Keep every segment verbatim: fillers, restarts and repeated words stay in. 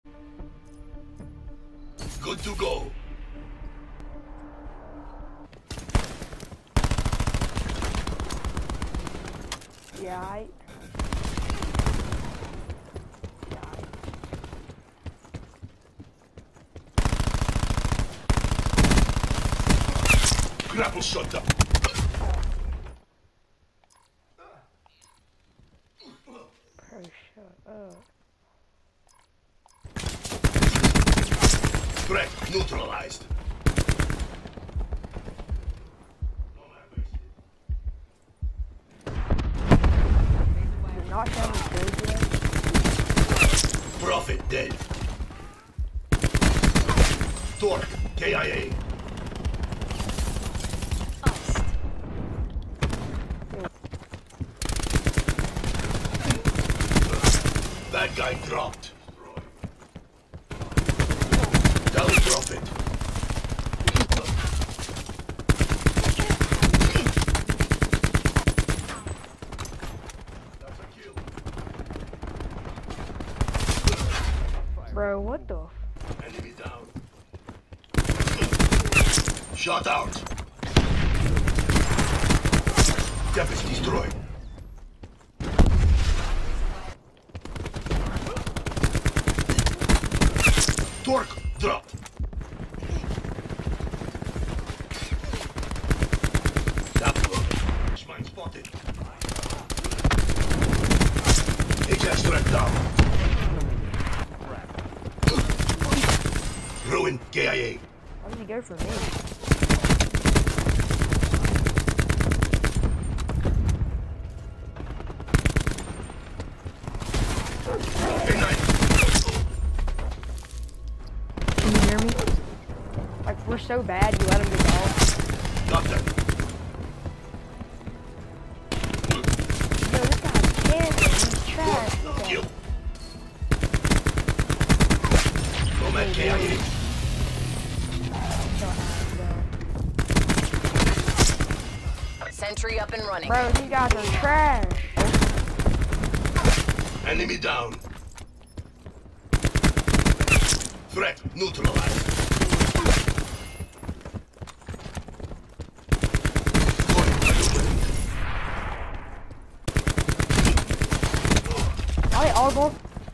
Good to go. Yeah, I... Grapple shot up. Bro, shut up. Threat neutralized. You're not showing me kills yet? Prophet dead. Torque, K I A. That guy dropped. Down Prophet. That's a kill. Bro, what the f- Enemy down. Shot out. Tempest destroyed. Torque dropped. That mine spotted. Ajax threat down. Ruin K I A. Why did he go for me? Can you hear me? Like, we're so bad, you let him get off. Got that. Yo, this guy's camping, he's trash. Kill. Nomad K I A. Sentry up and running. Bro, these guys are trash. Enemy down. Threat neutralized. Alright, all go.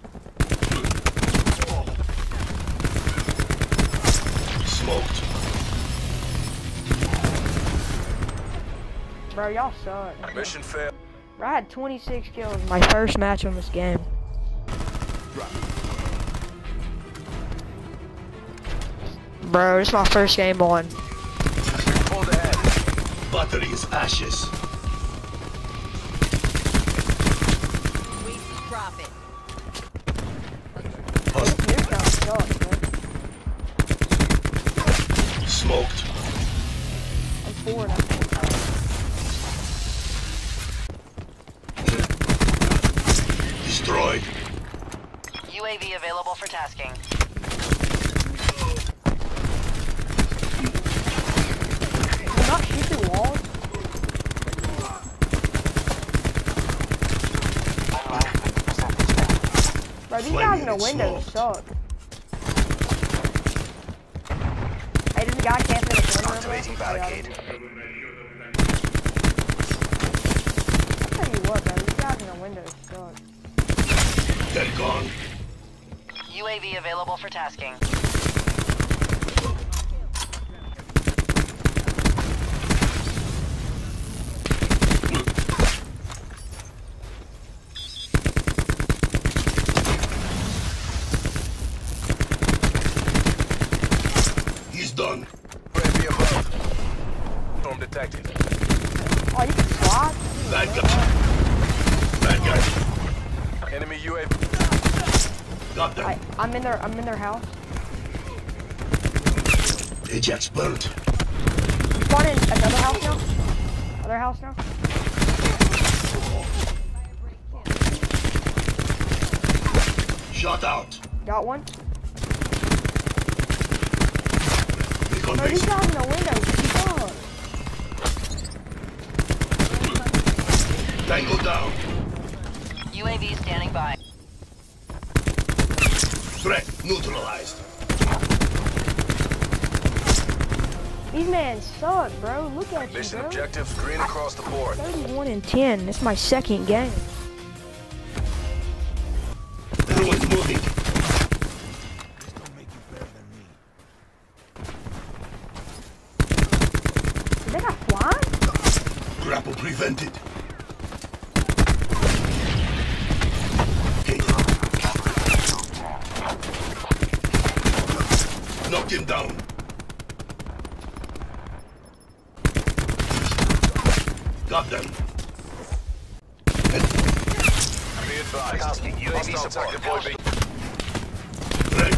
Smoked. Bro, y'all suck. Mission failed. Bro, I had twenty-six kills in my first match on this game. Bro, this is my first game on. Pulled ahead. Battery is ashes. Wasted profit. Hus- This guy sucks, man. Smoked. I'm forward, I'm forward. Destroyed. U A V available for tasking. Can you not shoot through walls? Bro, these guys in the windows suck. Hey, there's a guy camping in the corner over there. Activating barricade. I'll tell you what, bro, these guys in the windows suck. They're gone. U A V available for tasking. He's done. Enemy above. Storm detected. Oh, you can fly? Bad guy. Bad guy. Enemy U A V. Got them. I, I'm in their, I'm in their house. Ajax burnt. Spawn in another house now. Other house now. Shot out. Got one. Recon Bro, these base. guys in the windows suck. Tango down. U A V standing by. Threat neutralized. These men suck, bro. Look at you, Mission bro. objectives green across the board. thirty-one and ten. It's my second game. Everyone's moving. Did they got fly? Grapple prevented. Okay. Knocked him down. Got them. Be advised. Tasking U A V Hostile support. tactical U A V. Right.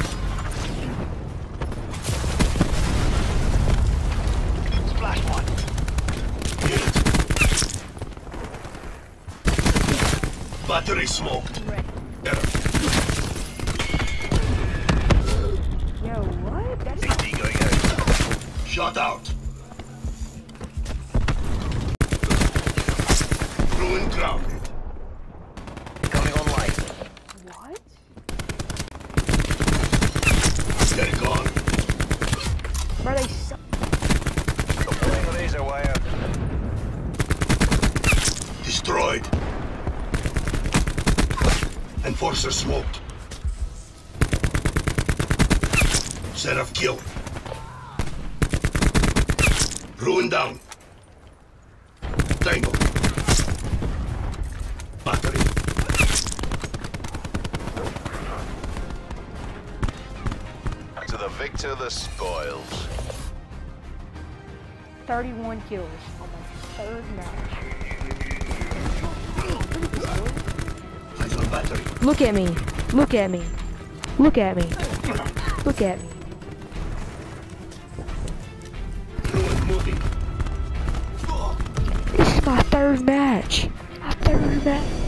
Splash one. Hit. Battery smoked. Error. Yo, what? That's A D going out. Shot out. Ruin grounded. Coming online. what? They're gone. Bro, they suck. Deploying a laser wire. Destroyed. Enforcer smoked. Seraph killed. Ruin down. Tango. Battery. To the victor, the spoils. thirty-one kills on my third match. Eyes on battery. Look at me. Look at me. Look at me. Look at me. Ruin moving. This is my third match. My third match.